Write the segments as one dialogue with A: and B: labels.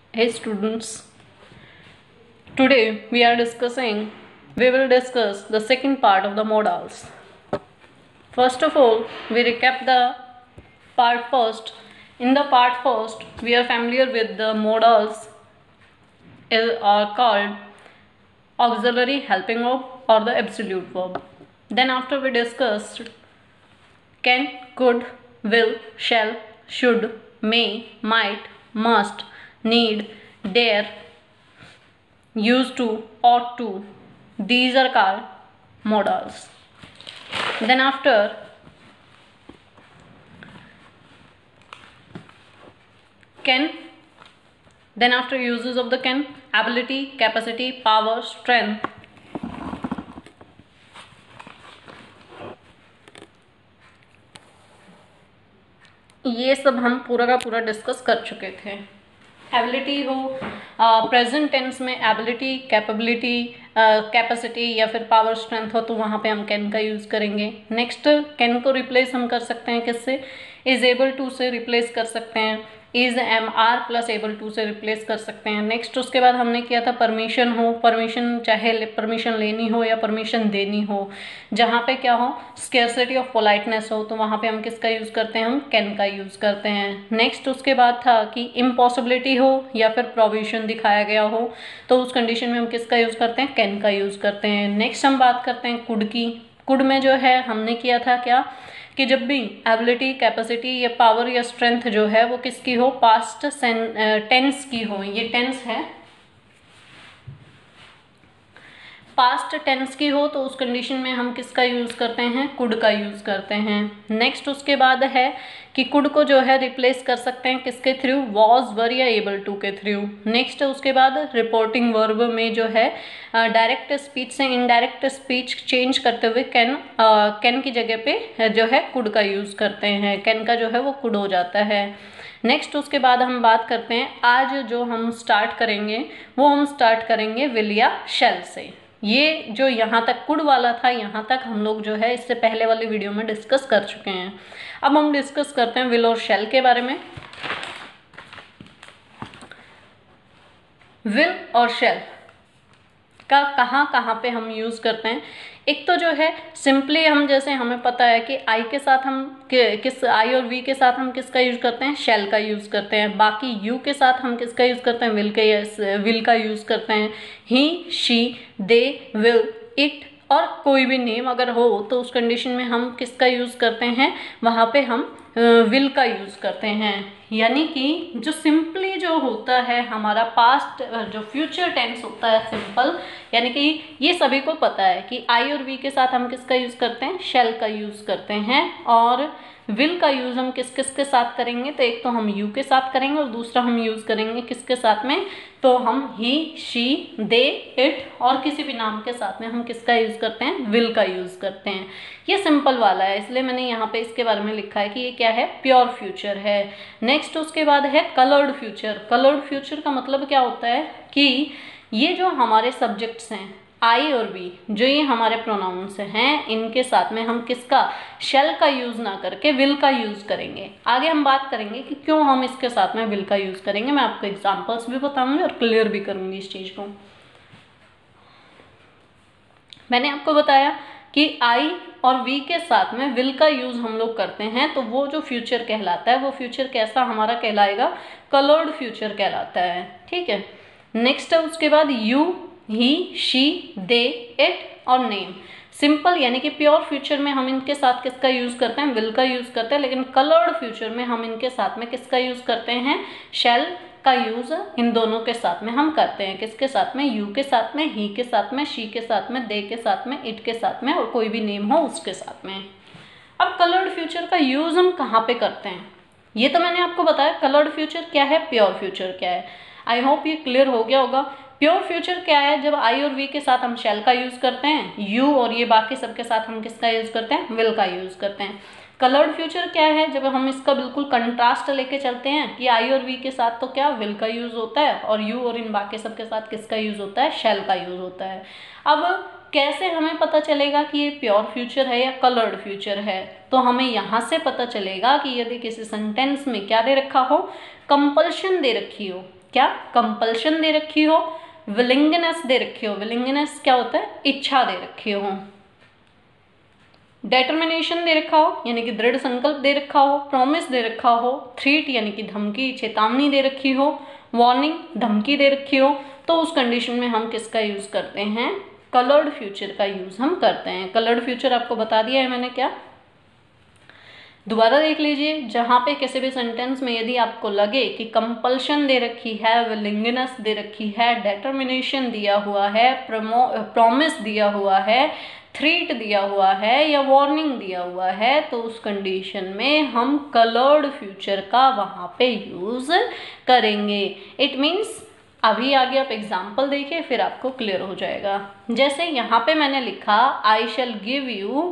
A: Hey students, today we will discuss the second part of the modals. First of all, we recap the part first. In the part first, we are familiar with the modals are called auxiliary helping verb or the absolute verb. Then after we discussed can, could, will, shall, should, may, might, must, need, dare, used to, ought to. These are called modals. Then after can, then after uses of the can, ability, capacity, power, strength. ये सब हम पूरा का पूरा discuss कर चुके थे. Ability हो प्रेजेंट टेंस में एबिलिटी, कैपेबिलिटी, कैपेसिटी या फिर पावर, स्ट्रेंथ हो तो वहाँ पे हम कैन का यूज़ करेंगे. नेक्स्ट कैन को रिप्लेस हम कर सकते हैं किससे? इज एबल टू से रिप्लेस कर सकते हैं. Is am are plus able to से रिप्लेस कर सकते हैं. नेक्स्ट उसके बाद हमने किया था परमिशन हो, परमिशन चाहे परमिशन लेनी हो या परमिशन देनी हो, जहाँ पे क्या हो स्केर्सिटी ऑफ पोलाइटनेस हो तो वहाँ पे हम किसका यूज़ करते हैं? हम कैन का यूज़ करते हैं. नेक्स्ट उसके बाद था कि इम्पॉसिबिलिटी हो या फिर प्रोविजन दिखाया गया हो तो उस कंडीशन में हम किसका यूज़ करते हैं? कैन का यूज़ करते हैं. नेक्स्ट हम बात करते हैं कुड की. कुड में जो है हमने किया था क्या कि जब भी एबिलिटी, कैपेसिटी या पावर या स्ट्रेंथ जो है वो किसकी हो? पास्ट टेंस की हो. ये टेंस है, पास्ट टेंस की हो तो उस कंडीशन में हम किसका यूज़ करते हैं? कुड का यूज़ करते हैं. नेक्स्ट उसके बाद है कि कुड को जो है रिप्लेस कर सकते हैं किसके थ्रू? वॉज, वर या एबल टू के थ्रू. नेक्स्ट उसके बाद रिपोर्टिंग वर्ब में जो है डायरेक्ट स्पीच से इनडायरेक्ट स्पीच चेंज करते हुए कैन की जगह पे जो है कुड का यूज़ करते हैं. कैन का जो है वो कुड हो जाता है. नेक्स्ट उसके बाद हम बात करते हैं आज जो हम स्टार्ट करेंगे वो हम स्टार्ट करेंगे विल या शैल से. ये जो यहाँ तक कुड वाला था यहाँ तक हम लोग जो है इससे पहले वाली वीडियो में डिस्कस कर चुके हैं. अब हम डिस्कस करते हैं विल और शैल के बारे में. विल और शैल का कहाँ पे हम यूज़ करते हैं? एक तो जो है सिंपली हम जैसे हमें पता है कि आई के साथ हम किस आई और वी के साथ हम किसका यूज़ करते हैं? शैल का यूज़ करते हैं. बाकी यू के साथ हम किसका यूज़ करते हैं? विल का यूज़ करते हैं. He, she, they, will, it और कोई भी नेम अगर हो तो उस कंडीशन में हम किसका यूज़ करते हैं? वहाँ पे हम विल का यूज़ करते हैं. यानी कि जो सिंपली जो होता है हमारा पास्ट जो फ्यूचर टेंस होता है सिंपल, यानी कि ये सभी को पता है कि आई और वी के साथ हम किसका यूज़ करते हैं? शैल का यूज़ करते हैं. और विल का यूज़ हम किस किस के साथ करेंगे? तो एक तो हम यू के साथ करेंगे और दूसरा हम यूज़ करेंगे किसके साथ में? तो हम ही, शी, दे, इट और किसी भी नाम के साथ में हम किसका यूज़ करते हैं? विल का यूज़ करते हैं. ये सिंपल वाला है इसलिए मैंने यहाँ पे इसके बारे में लिखा है कि ये क्या है? प्योर फ्यूचर है. नेक्स्ट उसके बाद है कलर्ड फ्यूचर. कलर्ड फ्यूचर का मतलब क्या होता है कि ये जो हमारे सब्जेक्ट्स हैं आई और बी, जो ये हमारे प्रोनाउंस हैं, इनके साथ में हम किसका? शैल का यूज़ ना करके विल का यूज़ करेंगे. आगे हम बात करेंगे कि क्यों हम इसके साथ में विल का यूज़ करेंगे. मैं आपको एग्जांपल्स भी बताऊंगी और क्लियर भी करूंगी इस चीज़ को. मैंने आपको बताया कि आई और वी के साथ में विल का यूज़ हम लोग करते हैं तो वो जो फ्यूचर कहलाता है वो फ्यूचर कैसा हमारा कहलाएगा? कलर्ड फ्यूचर कहलाता है. ठीक है. नेक्स्ट है उसके बाद you, he, she, they, it और नेम. सिंपल यानी कि प्योर फ्यूचर में हम इनके साथ किसका यूज़ करते हैं? विल का यूज़ करते हैं. लेकिन कलर्ड फ्यूचर में हम इनके साथ में किसका यूज़ करते हैं? शैल का यूज़ इन दोनों के साथ में हम करते हैं. किसके साथ में? यू के साथ में, ही के साथ में, शी के साथ में, दे के साथ में, इट के साथ में और कोई भी नेम हो उसके साथ में. अब कलर्ड फ्यूचर का यूज़ हम कहाँ पे करते हैं? ये तो मैंने आपको बताया कलर्ड फ्यूचर क्या है, प्योर फ्यूचर क्या है. आई होप ये क्लियर हो गया होगा. प्योर फ्यूचर क्या है? जब आई और वी के साथ हम शैल का यूज़ करते हैं, यू और ये बाकी सबके साथ हम किसका यूज़ करते हैं? विल का यूज़ करते हैं. कलर्ड फ्यूचर क्या है? जब हम इसका बिल्कुल कंट्रास्ट लेके चलते हैं कि आई और वी के साथ तो क्या विल का यूज़ होता है और यू और इन बाकी सबके साथ किसका यूज़ होता है? शैल का यूज़ होता है. अब कैसे हमें पता चलेगा कि ये प्योर फ्यूचर है या कलर्ड फ्यूचर है? तो हमें यहाँ से पता चलेगा कि यदि किसी सेंटेंस में क्या दे रखा हो? कंपल्शन दे रखी हो. क्या कंपल्शन दे रखी हो, विलिंगनेस दे रखी हो, विलिंगनेस क्या होता है, इच्छा दे रखी हो, डेटर्मिनेशन दे रखा हो यानी कि दृढ़ संकल्प दे रखा हो, प्रॉमिस दे रखा हो, थ्रीट यानी कि धमकी चेतावनी दे रखी हो, वार्निंग धमकी दे रखी हो, तो उस कंडीशन में हम किसका यूज करते हैं, कलर्ड फ्यूचर का यूज हम करते हैं। कलर्ड फ्यूचर आपको बता दिया है मैंने क्या, दोबारा देख लीजिए। जहां पे किसी भी सेंटेंस में यदि आपको लगे कि कंपल्शन दे रखी है, विलिंगनेस दे रखी है, डेटर्मिनेशन दिया हुआ है, प्रॉमिस दिया हुआ है, थ्रीट दिया हुआ है या वार्निंग दिया हुआ है, तो उस कंडीशन में हम कलर्ड फ्यूचर का वहां पे यूज करेंगे। इट मीन्स अभी आगे आप एग्जाम्पल देखिए फिर आपको क्लियर हो जाएगा। जैसे यहाँ पे मैंने लिखा I shall give you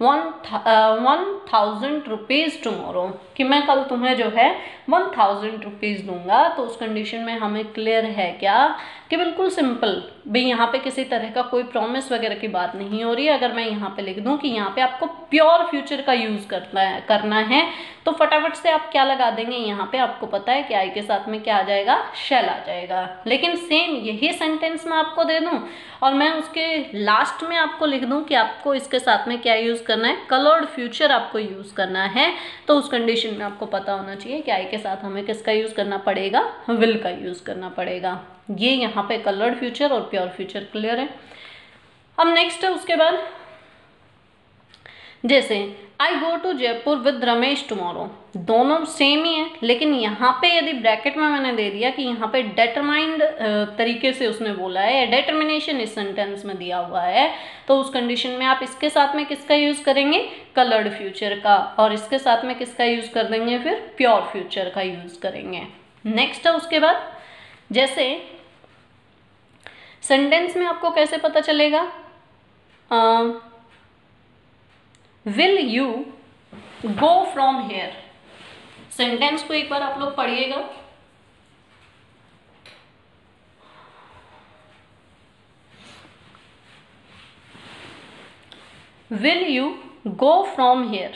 A: 1000 rupees tomorrow, कि मैं कल तुम्हें जो है 1000 रुपीज दूंगा। तो उस कंडीशन में हमें क्लियर है क्या कि बिल्कुल सिंपल भाई, यहाँ पे किसी तरह का कोई प्रॉमिस वगैरह की बात नहीं हो रही है। अगर मैं यहाँ पे लिख दूं कि यहाँ पे आपको प्योर फ्यूचर का यूज करना है तो फटाफट से आप क्या लगा देंगे, यहाँ पे आपको पता है कि आई के साथ में क्या आ जाएगा, शैल आ जाएगा। लेकिन सेम यही सेंटेंस मैं आपको दे दूं और मैं उसके लास्ट में आपको लिख दूं कि आपको इसके साथ में क्या यूज करना है, कलर्ड फ्यूचर आपको यूज करना है, तो उस कंडीशन में आपको पता होना चाहिए कि आई के साथ हमें किसका यूज करना पड़ेगा, विल का यूज करना पड़ेगा। ये यहाँ पे कलर्ड फ्यूचर और प्योर फ्यूचर क्लियर है। अब नेक्स्ट है उसके बाद, जैसे I go to Jaipur with Ramesh tomorrow, दोनों सेम ही है, लेकिन यहाँ पे यदि ब्रैकेट में मैंने दे दिया कि यहाँ पे डेटरमाइंड तरीके से उसने बोला है, डेटर्मिनेशन इस सेंटेंस में दिया हुआ है, तो उस कंडीशन में आप इसके साथ में किसका यूज करेंगे, कलर्ड फ्यूचर का, और इसके साथ में किसका यूज कर देंगे, फिर प्योर फ्यूचर का यूज करेंगे। नेक्स्ट है उसके बाद, जैसे सेंटेंस में आपको कैसे पता चलेगा, will you go from here, sentence को एक बार आप लोग पढ़िएगा। Will you go from here,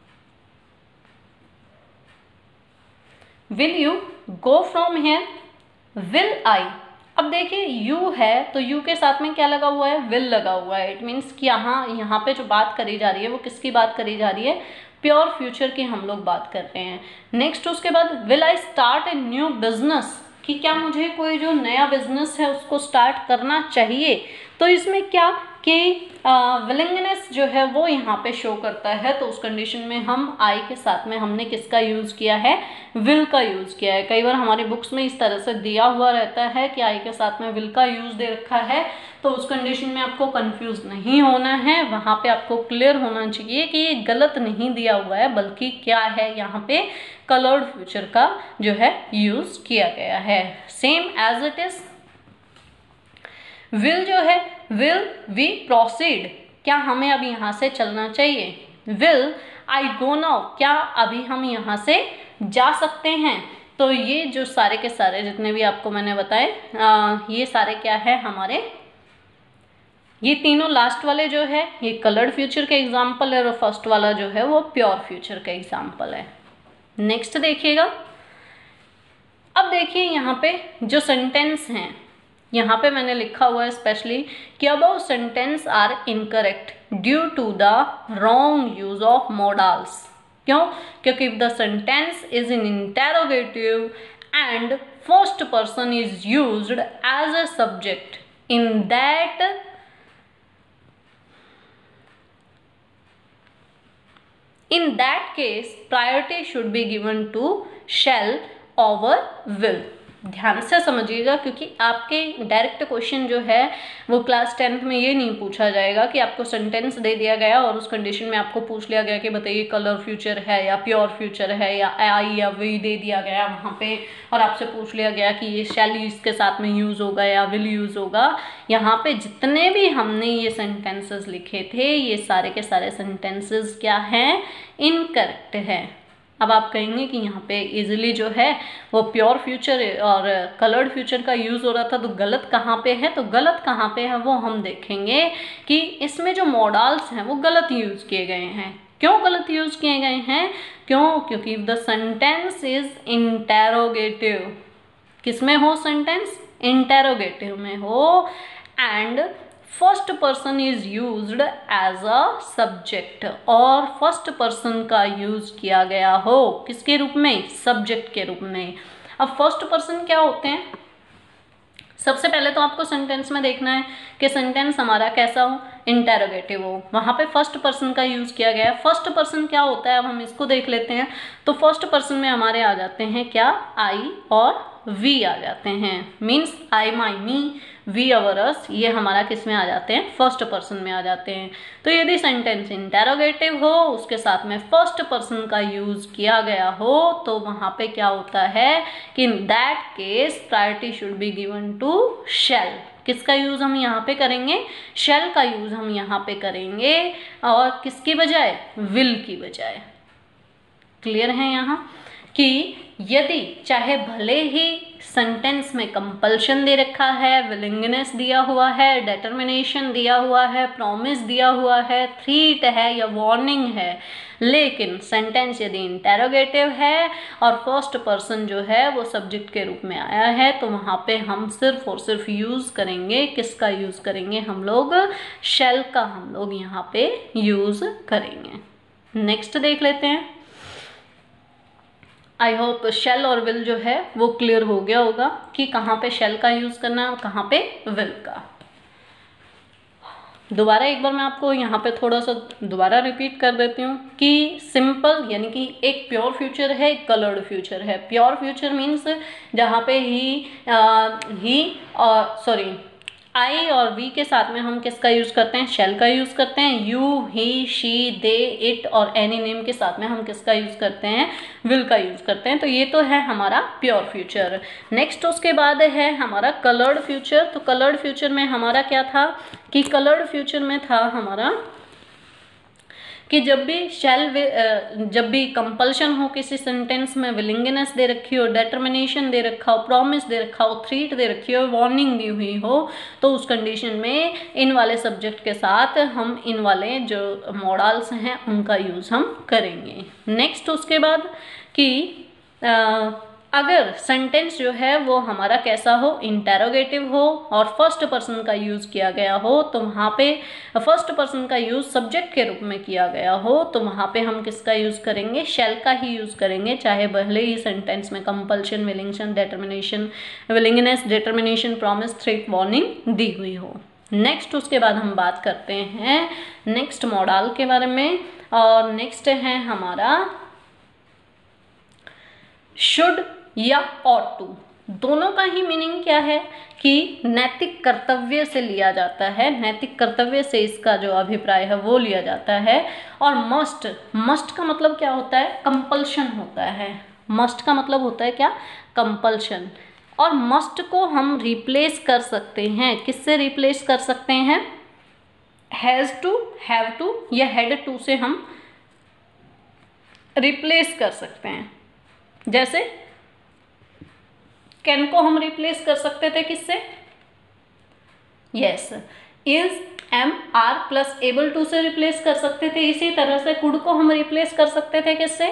A: will you go from here, will I. अब देखिए यू है तो यू के साथ में क्या लगा हुआ है, विल लगा हुआ है। इट मीन्स कि यहाँ पे जो बात करी जा रही है वो किसकी बात करी जा रही है, प्योर फ्यूचर की हम लोग बात कर रहे हैं। नेक्स्ट उसके बाद, will I start a new business, कि क्या मुझे कोई जो नया बिजनेस है उसको स्टार्ट करना चाहिए। तो इसमें क्या कि विलिंगनेस जो है वो यहाँ पे शो करता है, तो उस कंडीशन में हम आई के साथ में हमने किसका यूज किया है, विल का यूज किया है। कई बार हमारी बुक्स में इस तरह से दिया हुआ रहता है कि आई के साथ में विल का यूज दे रखा है, तो उस कंडीशन में आपको कंफ्यूज नहीं होना है, वहां पे आपको क्लियर होना चाहिए कि ये गलत नहीं दिया हुआ है, बल्कि क्या है यहाँ पे कलर्ड फ्यूचर का जो है यूज किया गया है। Same as it is will जो है, विल वी प्रोसीड, क्या हमें अभी यहाँ से चलना चाहिए। विल आई गो नाउ, क्या अभी हम यहाँ से जा सकते हैं। तो ये जो सारे के सारे जितने भी आपको मैंने बताए, ये सारे क्या है हमारे, ये तीनों लास्ट वाले जो है ये कलर्ड फ्यूचर का एग्जाम्पल है, और फर्स्ट वाला जो है वो प्योर फ्यूचर का एग्जाम्पल है। नेक्स्ट देखिएगा, अब देखिए यहाँ पे जो सेंटेंस हैं, यहाँ पे मैंने लिखा हुआ है स्पेशली कि above sentence are incorrect due to the wrong use of modals. क्यों? क्योंकि if the sentence is in interrogative and first person is used as a subject, in that case priority should be given to shall over will। ध्यान से समझिएगा, क्योंकि आपके direct question जो है वो क्लास 10th में ये नहीं पूछा जाएगा कि आपको सेंटेंस दे दिया गया और उस कंडीशन में आपको पूछ लिया गया कि बताइए कलर फ्यूचर है या प्योर फ्यूचर है, या आई या वी दे दिया गया वहाँ पे और आपसे पूछ लिया गया कि ये शैल इसके साथ में यूज होगा या विल यूज होगा। यहाँ पे जितने भी हमने ये सेंटेंसेस लिखे थे ये सारे के सारे सेंटेंसेस क्या हैं, इनकरेक्ट है। अब आप कहेंगे कि यहाँ पे इजीली जो है वो प्योर फ्यूचर और कलर्ड फ्यूचर का यूज हो रहा था, तो गलत कहाँ पे है, तो गलत कहाँ पे है वो हम देखेंगे कि इसमें जो मॉडल्स हैं वो गलत यूज किए गए हैं। क्यों गलत यूज किए गए हैं? क्यों? क्योंकि द सेंटेंस इज इंटेरोगेटिव, किसमें हो सेंटेंस? इंटेरोगेटिव में हो, and first person is used as a subject, और फर्स्ट पर्सन का यूज किया गया हो किसके रूप में? सब्जेक्ट के रूप में। अब फर्स्ट पर्सन क्या होते हैं? सबसे पहले तो आपको सेंटेंस में देखना है कि सेंटेंस हमारा कैसा हो? इंटेरोगेटिव हो। वहां पे फर्स्ट पर्सन का यूज किया गया है। फर्स्ट पर्सन क्या होता है, अब हम इसको देख लेते हैं। तो फर्स्ट पर्सन में हमारे आ जाते हैं क्या? आई और वी आ जाते हैं। Means I, my, me, we, अवर, अस, ये हमारा किस में आ जाते हैं? फर्स्ट पर्सन में आ जाते हैं। तो यदि सेंटेंस इंटेरोगेटिव हो, उसके साथ में फर्स्ट पर्सन का यूज किया गया हो, तो वहां पे क्या होता है कि in that case priority should be given to shall. किसका यूज हम यहाँ पे करेंगे? शैल का यूज हम यहाँ पे करेंगे, और किसकी बजाय? विल की बजाय। क्लियर है यहाँ कि यदि चाहे भले ही सेंटेंस में कंपल्शन दे रखा है, विलिंगनेस दिया हुआ है, डिटर्मिनेशन दिया हुआ है, प्रॉमिस दिया हुआ है, थ्रीट है या वार्निंग है, लेकिन सेंटेंस यदि इंटेरोगेटिव है और फर्स्ट पर्सन जो है वो सब्जेक्ट के रूप में आया है, तो वहां पे हम सिर्फ और सिर्फ यूज करेंगे, किसका यूज करेंगे? हम लोग शैल का हम लोग यहाँ पे यूज करेंगे। नेक्स्ट देख लेते हैं। आई होप शेल और विल जो है वो क्लियर हो गया होगा कि कहाँ पे शेल का यूज करना है और कहाँ पे विल का। दोबारा एक बार मैं आपको यहाँ पे थोड़ा सा दोबारा रिपीट कर देती हूँ कि सिंपल यानी कि एक प्योर फ्यूचर है, एक कलर्ड फ्यूचर है। प्योर फ्यूचर मीन्स जहाँ पे ही सॉरी आई और वी के साथ में हम किसका यूज करते हैं? शैल का यूज करते हैं। You, he, she, they, it और एनी नेम के साथ में हम किसका यूज करते हैं? विल का यूज करते हैं। तो ये तो है हमारा प्योर फ्यूचर। नेक्स्ट उसके बाद है हमारा कलर्ड फ्यूचर। तो कलर्ड फ्यूचर में हमारा क्या था कि कलर्ड फ्यूचर में था हमारा कि जब भी कंपल्शन हो किसी सेंटेंस में, विलिंगनेस दे रखी हो, डिटर्मिनेशन दे रखा हो, प्रॉमिस दे रखा हो, थ्रीट दे रखी हो, वार्निंग दी हुई हो, तो उस कंडीशन में इन वाले सब्जेक्ट के साथ हम इन वाले जो मॉडल्स हैं उनका यूज हम करेंगे। नेक्स्ट उसके बाद कि अगर सेंटेंस जो है वो हमारा कैसा हो? इंटेरोगेटिव हो और फर्स्ट पर्सन का यूज किया गया हो, तो वहाँ पे फर्स्ट पर्सन का यूज सब्जेक्ट के रूप में किया गया हो, तो वहाँ पे हम किसका यूज करेंगे? शैल का ही यूज करेंगे, चाहे भले ही सेंटेंस में compulsion, willingness, determination, promise, threat, warning दी हुई हो। नेक्स्ट उसके बाद हम बात करते हैं नेक्स्ट मॉडल के बारे में, और नेक्स्ट है हमारा शुड या ought to। दोनों का ही मीनिंग क्या है कि नैतिक कर्तव्य से लिया जाता है, नैतिक कर्तव्य से इसका जो अभिप्राय है वो लिया जाता है। और मस्ट का मतलब क्या होता है? कंपल्शन होता है। मस्ट का मतलब होता है क्या? कंपल्शन। और मस्ट को हम रिप्लेस कर सकते हैं, किससे रिप्लेस कर सकते हैं? हैज टू, हैव टू या हैड टू से हम रिप्लेस कर सकते हैं। जैसे कैन को हम रिप्लेस कर सकते थे किससे? Yes, is, am, are plus able to से रिप्लेस कर सकते थे। इसी तरह से कुड को हम रिप्लेस कर सकते थे किससे?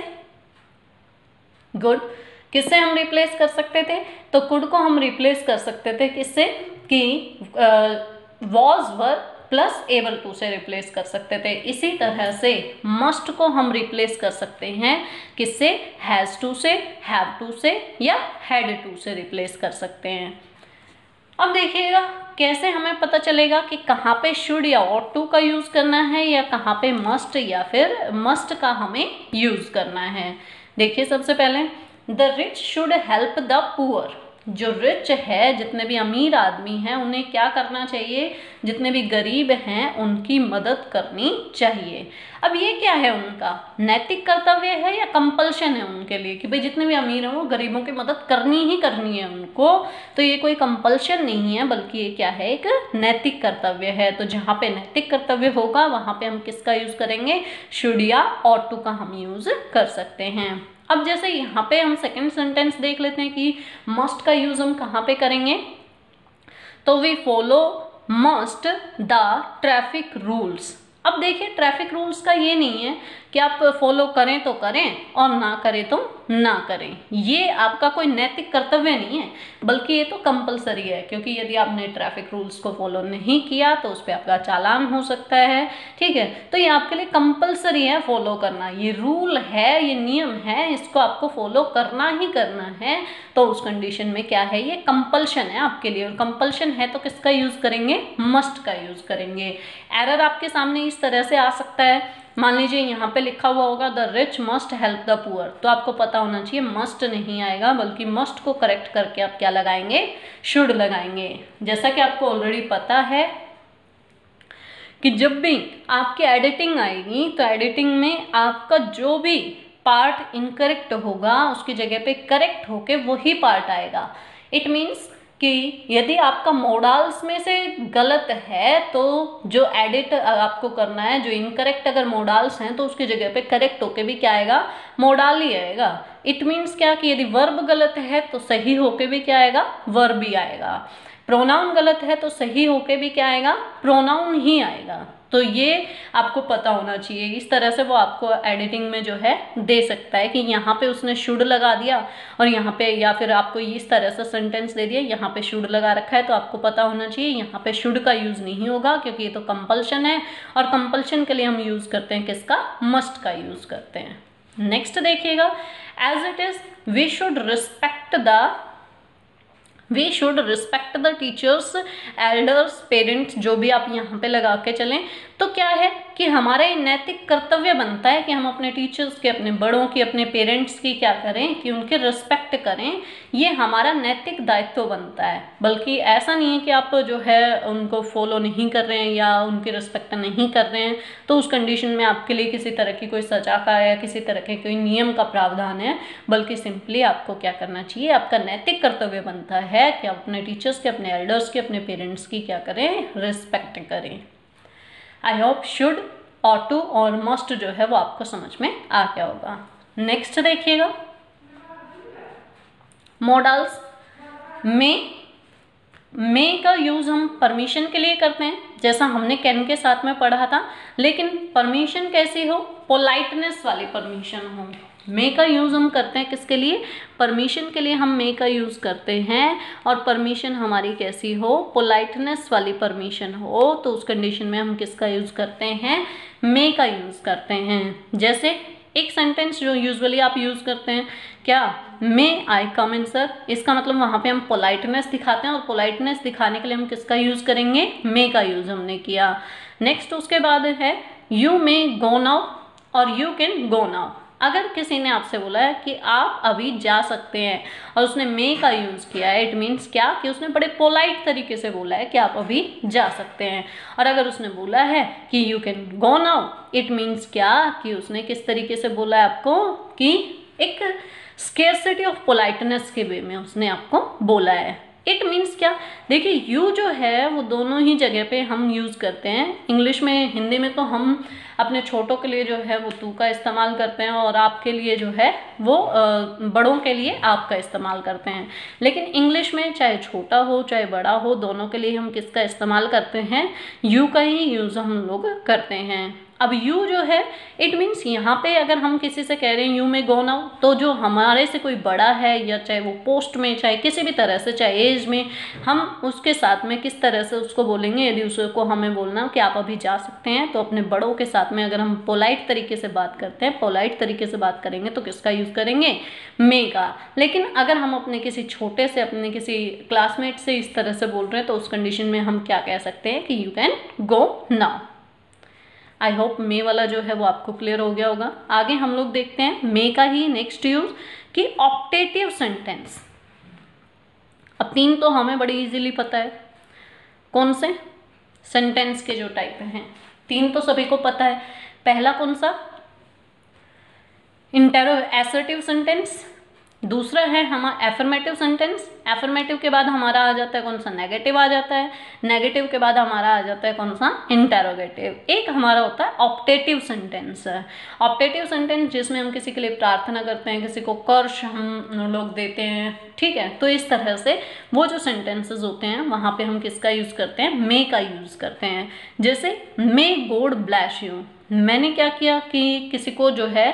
A: गुड। किससे हम रिप्लेस कर सकते थे? तो कुड को हम रिप्लेस कर सकते थे किससे? कि was, were plus able to से रिप्लेस कर सकते थे। इसी तरह से मस्ट को हम रिप्लेस कर सकते हैं किससे? हैज टू से, हैव टू से या हैड टू से रिप्लेस कर सकते हैं। अब देखिएगा कैसे हमें पता चलेगा कि कहाँ पे शुड या ought to का यूज करना है या कहाँ पे मस्ट या फिर मस्ट का हमें यूज करना है। देखिए सबसे पहले the rich should help the poor. जो रिच है, जितने भी अमीर आदमी हैं, उन्हें क्या करना चाहिए? जितने भी गरीब हैं उनकी मदद करनी चाहिए। अब ये क्या है? उनका नैतिक कर्तव्य है या कंपल्शन है उनके लिए कि भाई जितने भी अमीर हैं वो गरीबों की मदद करनी ही करनी है उनको। तो ये कोई कंपल्शन नहीं है, बल्कि ये क्या है? एक नैतिक कर्तव्य है। तो जहाँ पे नैतिक कर्तव्य होगा वहाँ पे हम किसका यूज करेंगे? शुड या ought to का हम यूज कर सकते हैं। अब जैसे यहाँ पे हम सेकंड सेंटेंस देख लेते हैं कि मस्ट का यूज हम कहाँ पे करेंगे? तो we follow must the traffic rules. अब देखिए ट्रैफिक रूल्स का ये नहीं है कि आप फॉलो करें तो करें और ना करें तो ना करें। ये आपका कोई नैतिक कर्तव्य नहीं है, बल्कि ये तो कंपलसरी है, क्योंकि यदि आपने ट्रैफिक रूल्स को फॉलो नहीं किया तो उस पर आपका चालान हो सकता है। ठीक है, तो ये आपके लिए कंपलसरी है फॉलो करना, ये रूल है, ये नियम है, इसको आपको फॉलो करना ही करना है। तो उस कंडीशन में क्या है, ये कंपल्शन है आपके लिए, और कंपल्शन है तो किसका यूज करेंगे, मस्ट का यूज करेंगे। एरर आपके सामने इस तरह से आ सकता है, मान लीजिए यहाँ पे लिखा हुआ होगा the rich must help the poor, तो आपको पता होना चाहिए मस्ट नहीं आएगा, बल्कि मस्ट को करेक्ट करके आप क्या लगाएंगे, शुड लगाएंगे। जैसा कि आपको ऑलरेडी पता है कि जब भी आपकी एडिटिंग आएगी तो एडिटिंग में आपका जो भी पार्ट इनकरेक्ट होगा उसकी जगह पे करेक्ट होके वही पार्ट आएगा। इट मीन्स कि यदि आपका मोडाल्स में से गलत है तो जो एडिट आपको करना है, जो इनकरेक्ट अगर मोडाल्स हैं तो उसकी जगह पे करेक्ट होके भी क्या आएगा, मोडाल ही आएगा। इट मीन्स क्या कि यदि वर्ब गलत है तो सही होके भी क्या आएगा, वर्ब ही आएगा। प्रोनाउन गलत है तो सही होके भी क्या आएगा, प्रोनाउन ही आएगा। तो ये आपको पता होना चाहिए। इस तरह से वो आपको एडिटिंग में जो है दे सकता है कि यहाँ पे उसने शुड लगा दिया और यहाँ पे, या फिर आपको इस तरह से सेंटेंस दे दिया यहाँ पे शुड लगा रखा है, तो आपको पता होना चाहिए यहाँ पे शुड का यूज नहीं होगा, क्योंकि ये तो कंपल्शन है, और कंपल्शन के लिए हम यूज करते हैं किसका, मस्ट का यूज करते हैं। नेक्स्ट देखिएगा, as it is we should respect the teachers, elders, parents, जो भी आप यहाँ पे लगा के चलें। तो क्या है कि हमारा ये नैतिक कर्तव्य बनता है कि हम अपने टीचर्स के, अपने बड़ों की, अपने पेरेंट्स की क्या करें, कि उनके रिस्पेक्ट करें। ये हमारा नैतिक दायित्व बनता है। बल्कि ऐसा नहीं है कि आप जो है उनको फॉलो नहीं कर रहे हैं या उनकी रिस्पेक्ट नहीं कर रहे हैं तो उस कंडीशन में आपके लिए किसी तरह की कोई सजा का या किसी तरह के कोई नियम का प्रावधान है, बल्कि सिंपली आपको क्या करना चाहिए, आपका नैतिक कर्तव्य बनता है कि आप अपने टीचर्स के, अपने एल्डर्स के, अपने पेरेंट्स की क्या करें, रिस्पेक्ट करें। I hope should, ought to और मस्ट जो है वो आपको समझ में आ गया होगा। नेक्स्ट देखिएगा, मॉडल्स में का यूज हम परमिशन के लिए करते हैं, जैसा हमने कैन के साथ में पढ़ा था, लेकिन परमिशन कैसी हो, पोलाइटनेस वाली परमिशन हो। मे का यूज हम करते हैं किसके लिए, परमिशन के लिए हम मे का यूज करते हैं, और परमिशन हमारी कैसी हो, पोलाइटनेस वाली परमिशन हो, तो उस कंडीशन में हम किसका यूज करते हैं, मे का यूज करते हैं। जैसे एक सेंटेंस जो यूजुअली आप यूज करते हैं, क्या, मे आई कम इन सर, इसका मतलब वहां पे हम पोलाइटनेस दिखाते हैं, और पोलाइटनेस दिखाने के लिए हम किसका यूज करेंगे, मे का यूज हमने किया। नेक्स्ट उसके बाद है यू मे गो नाउ और यू कैन गो नाउ। अगर किसी ने आपसे बोला है कि आप अभी जा सकते हैं और उसने मे का यूज किया है, इट मीन्स क्या कि उसने बड़े पोलाइट तरीके से बोला है कि आप अभी जा सकते हैं। और अगर उसने बोला है कि you can go now, it means क्या कि उसने किस तरीके से बोला है आपको, कि एक स्केर्सिटी ऑफ पोलाइटनेस के वे में उसने आपको बोला है। इट मीन्स क्या, देखिए यू जो है वो दोनों ही जगह पे हम यूज करते हैं। इंग्लिश में, हिंदी में तो हम अपने छोटों के लिए जो है वो तू का इस्तेमाल करते हैं, और आपके लिए जो है वो बड़ों के लिए आप का इस्तेमाल करते हैं। लेकिन इंग्लिश में चाहे छोटा हो चाहे बड़ा हो, दोनों के लिए हम किसका इस्तेमाल करते हैं, यू का ही यूज हम लोग करते हैं। अब यू जो है, इट मीन्स यहाँ पे अगर हम किसी से कह रहे हैं यू में गो नाउ, तो जो हमारे से कोई बड़ा है, या चाहे वो पोस्ट में, चाहे किसी भी तरह से, चाहे एज में, हम उसके साथ में किस तरह से उसको बोलेंगे। यदि उसको हमें बोलना हो कि आप अभी जा सकते हैं, तो अपने बड़ों के साथ में अगर हम पोलाइट तरीके से बात करते हैं, पोलाइट तरीके से बात करेंगे तो किसका यूज करेंगे, मे का। लेकिन अगर हम अपने किसी छोटे से, अपने किसी क्लासमेट से इस तरह से बोल रहे हैं, तो उस कंडीशन में हम क्या कह सकते हैं कि you can go now. I hope may वाला जो है वो आपको क्लियर हो गया होगा। आगे हम लोग देखते हैं मे का ही नेक्स्ट यूज, कि ऑप्टेटिव सेंटेंस। अब तीन तो हमें बड़ी इजीली पता है, कौन से सेंटेंस के जो टाइप हैं, तीन तो सभी को पता है। पहला कौन सा, असर्टिव सेंटेंस, दूसरा है हमारा एफर्मेटिव सेंटेंस। एफर्मेटिव के बाद हमारा आ जाता है कौन सा, नेगेटिव आ जाता है। नेगेटिव के बाद हमारा आ जाता है कौन सा, इंटेरोगेटिव। एक हमारा होता है ऑप्टेटिव सेंटेंस। ऑप्टेटिव सेंटेंस जिसमें हम किसी के लिए प्रार्थना करते हैं, किसी को कर्ष हम लोग देते हैं, ठीक है। तो इस तरह से वो जो सेंटेंसेस होते हैं वहां पे हम किसका यूज करते हैं, मे का यूज करते हैं। जैसे मे गॉड ब्लेस यू, मैंने क्या किया कि किसी को जो है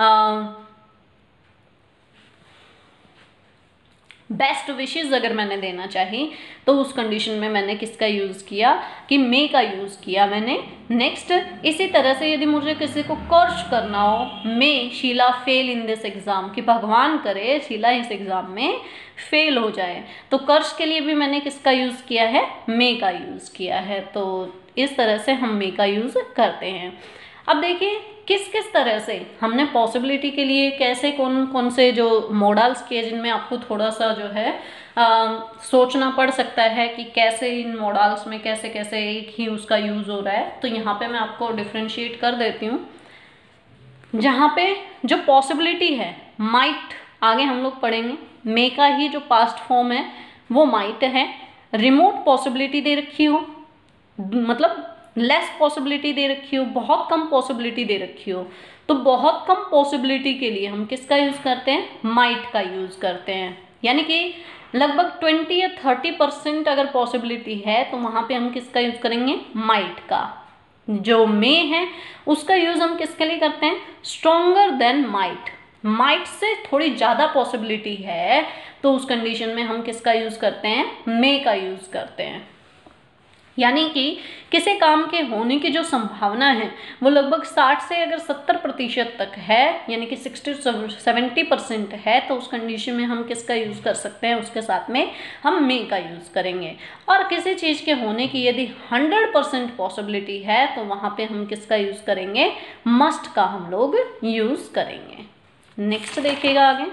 A: बेस्ट विशेस अगर मैंने देना चाही तो उस कंडीशन में मैंने किसका यूज किया, कि मे का यूज किया मैंने। नेक्स्ट, इसी तरह से यदि मुझे किसी को कर्ष करना हो, may Sheela fail in this exam, कि भगवान करे शीला इस एग्जाम में फेल हो जाए, तो कर्ष के लिए भी मैंने किसका यूज किया है, मे का यूज किया है। तो इस तरह से हम मे का यूज करते हैं। अब देखिए किस किस तरह से हमने पॉसिबिलिटी के लिए कैसे कौन कौन से जो मॉडल्स किए, जिनमें आपको थोड़ा सा जो है सोचना पड़ सकता है कि कैसे इन मॉडल्स में कैसे कैसे एक ही उसका यूज हो रहा है। तो यहाँ पे मैं आपको डिफ्रेंशिएट कर देती हूँ। जहाँ पे जो पॉसिबिलिटी है, माइट आगे हम लोग पढ़ेंगे, मे का ही जो पास्ट फॉर्म है वो माइट है। रिमोट पॉसिबिलिटी दे रखी हो, मतलब लेस पॉसिबिलिटी दे रखी हो, बहुत कम पॉसिबिलिटी दे रखी हो, तो बहुत कम पॉसिबिलिटी के लिए हम किसका यूज करते हैं, माइट का यूज करते हैं। यानी कि लगभग 20 या 30% अगर पॉसिबिलिटी है तो वहां पे हम किसका यूज करेंगे, माइट का। जो मे है उसका यूज हम किसके लिए करते हैं, stronger then might. Might say थोड़ी ज्यादा पॉसिबिलिटी है तो उस कंडीशन में हम किसका यूज करते हैं, मे का यूज करते हैं। यानी कि किसी काम के होने की जो संभावना है वो लगभग 60 से अगर 70% तक है, यानी कि 60 से 70% है, तो उस कंडीशन में हम किसका यूज कर सकते हैं, उसके साथ में हम मे का यूज करेंगे। और किसी चीज के होने की यदि 100% पॉसिबिलिटी है तो वहां पे हम किसका यूज करेंगे, मस्ट का हम लोग यूज करेंगे। नेक्स्ट देखिएगा आगे।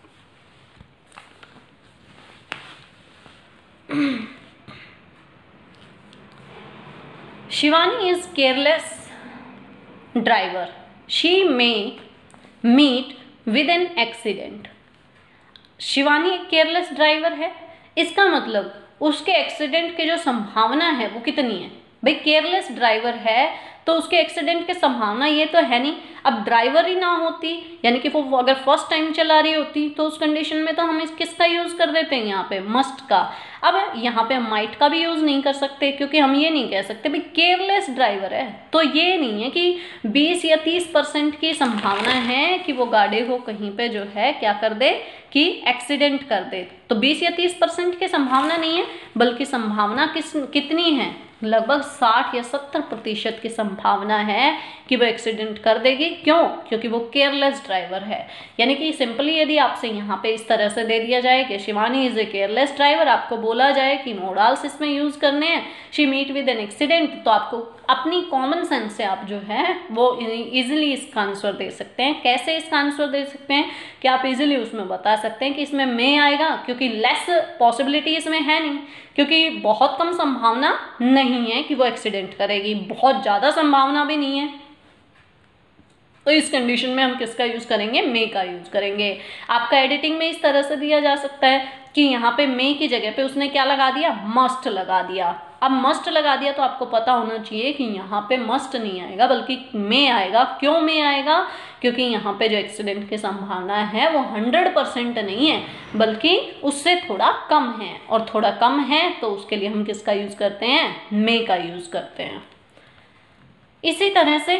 A: Shivani is careless driver. She may meet with an accident. Shivani एक केयरलेस ड्राइवर है, इसका मतलब उसके एक्सीडेंट की जो संभावना है वो कितनी है। भाई केयरलेस ड्राइवर है तो उसके एक्सीडेंट की संभावना ये तो है नहीं। अब ड्राइवर ही ना होती, यानी कि वो अगर फर्स्ट टाइम चला रही होती तो उस कंडीशन में तो हम इस किसका यूज कर देते हैं, यहाँ पे मस्ट का। अब यहाँ पे हम माइट का भी यूज नहीं कर सकते, क्योंकि हम ये नहीं कह सकते भाई केयरलेस ड्राइवर है तो ये नहीं है कि 20 या 30% की संभावना है कि वो गाड़ी को कहीं पे जो है क्या कर दे, कि एक्सीडेंट कर दे। तो 20 या 30% की संभावना नहीं है, बल्कि संभावना कितनी है, लगभग 60 या 70% की संभावना है कि वो एक्सीडेंट कर देगी। क्यों, क्योंकि वो केयरलेस ड्राइवर है। यानी कि सिंपली यदि आपसे यहाँ पे इस तरह से दे दिया जाए कि Shivani is a careless driver, आपको बोला जाए कि मॉडल्स इसमें यूज करने हैं, she meet with an accident, तो आपको अपनी कॉमन सेंस से आप जो है वो इजिली इसका आंसर दे सकते हैं। कैसे इसका आंसर दे सकते हैं कि आप इजिली उसमें बता सकते हैं कि इसमें मे आएगा, क्योंकि लेस पॉसिबिलिटी इसमें है नहीं, क्योंकि बहुत कम संभावना नहीं है कि वो एक्सीडेंट करेगी, बहुत ज्यादा संभावना भी नहीं है। तो इस कंडीशन में हम किसका यूज करेंगे, मे का यूज करेंगे। आपका एडिटिंग में इस तरह से दिया जा सकता है कि यहाँ पे मे की जगह पे उसने क्या लगा दिया, मस्ट लगा दिया। अब मस्ट लगा दिया तो आपको पता होना चाहिए कि यहाँ पे मस्ट नहीं आएगा बल्कि मे आएगा। क्यों मे आएगा, क्योंकि यहाँ पे जो एक्सीडेंट की संभावना है वो 100% नहीं है, बल्कि उससे थोड़ा कम है, और थोड़ा कम है तो उसके लिए हम किसका यूज करते हैं, मे का यूज करते हैं। इसी तरह से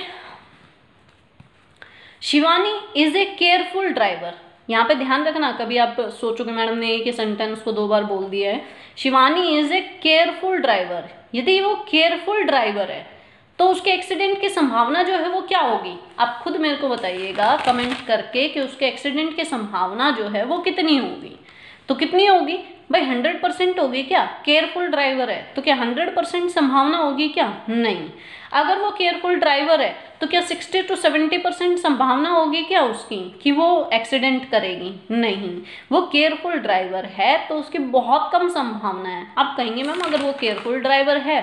A: Shivani is a careful driver. यहाँ पे ध्यान रखना, कभी आप सोचोगे मैडम ने एक ही सेंटेंस को 2 बार बोल दिया है। Shivani is a careful driver, यदि वो केयरफुल ड्राइवर है तो उसके एक्सीडेंट की संभावना जो है वो क्या होगी, आप खुद मेरे को बताइएगा कमेंट करके कि उसके एक्सीडेंट की संभावना जो है वो कितनी होगी। तो कितनी होगी भाई, 100% होगी क्या, केयरफुल ड्राइवर है तो क्या 100% संभावना होगी क्या, नहीं। अगर वो केयरफुल ड्राइवर है तो क्या 60 to 70% संभावना होगी क्या उसकी कि वो एक्सीडेंट करेगी, नहीं। वो केयरफुल ड्राइवर है तो उसकी बहुत कम संभावना है। आप कहेंगे मैम अगर वो केयरफुल ड्राइवर है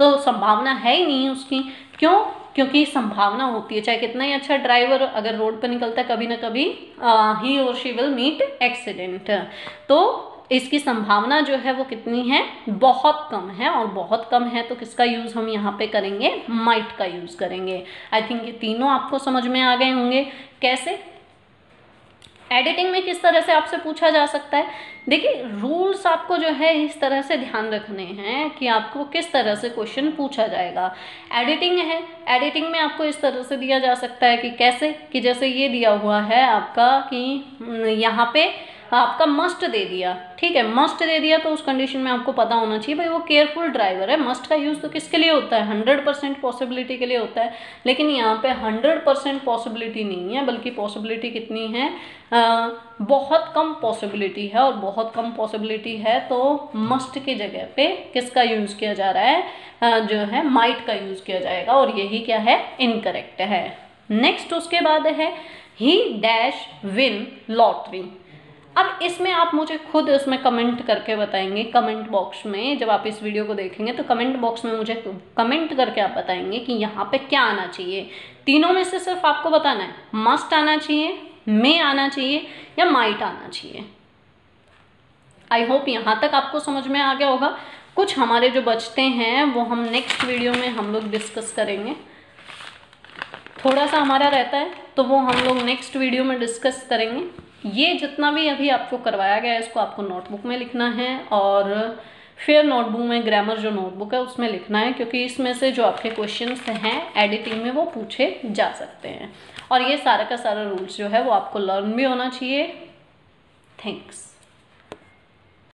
A: तो संभावना है ही नहीं उसकी। क्यों? क्योंकि संभावना होती है, चाहे कितना ही अच्छा ड्राइवर अगर रोड पर निकलता है, कभी ना कभी ही और शी विल मीट एक्सीडेंट। तो इसकी संभावना जो है वो कितनी है? बहुत कम है। और बहुत कम है तो किसका यूज हम यहाँ पे करेंगे? माइट का यूज करेंगे। आई थिंक ये तीनों आपको समझ में आ गए होंगे। कैसे एडिटिंग में किस तरह से आपसे पूछा जा सकता है? देखिए, रूल्स आपको जो है इस तरह से ध्यान रखने हैं कि आपको किस तरह से क्वेश्चन पूछा जाएगा। एडिटिंग है, एडिटिंग में आपको इस तरह से दिया जा सकता है कि कैसे, कि जैसे ये दिया हुआ है आपका कि यहाँ पे आपका मस्ट दे दिया, ठीक है, मस्ट दे दिया, तो उस कंडीशन में आपको पता होना चाहिए भाई वो केयरफुल ड्राइवर है। मस्ट का यूज़ तो किसके लिए होता है? 100% पॉसिबिलिटी के लिए होता है। लेकिन यहाँ पे 100% पॉसिबिलिटी नहीं है, बल्कि पॉसिबिलिटी कितनी है? बहुत कम पॉसिबिलिटी है। और बहुत कम पॉसिबिलिटी है तो मस्ट की जगह पे किसका यूज़ किया जा रहा है? जो है माइट का यूज़ किया जाएगा। और यही क्या है? इनकरेक्ट है। नेक्स्ट उसके बाद है ही डैश विन लॉटरी। अब इसमें आप मुझे खुद इसमें कमेंट करके बताएंगे, कमेंट बॉक्स में जब आप इस वीडियो को देखेंगे तो कमेंट बॉक्स में मुझे कमेंट करके आप बताएंगे कि यहाँ पे क्या आना चाहिए। तीनों में से सिर्फ आपको बताना है, मस्ट आना चाहिए, मे आना चाहिए, या माइट आना चाहिए। आई होप यहाँ तक आपको समझ में आ गया होगा। कुछ हमारे जो बचते हैं वो हम नेक्स्ट वीडियो में हम लोग डिस्कस करेंगे। थोड़ा सा हमारा रहता है तो वो हम लोग नेक्स्ट वीडियो में डिस्कस करेंगे। ये जितना भी अभी आपको करवाया गया है इसको आपको नोटबुक में लिखना है, और फिर नोटबुक में ग्रामर जो नोटबुक है उसमें लिखना है, क्योंकि इसमें से जो आपके क्वेश्चंस हैं एडिटिंग में वो पूछे जा सकते हैं। और ये सारा का सारा रूल्स जो है वो आपको लर्न भी होना चाहिए। थैंक्स।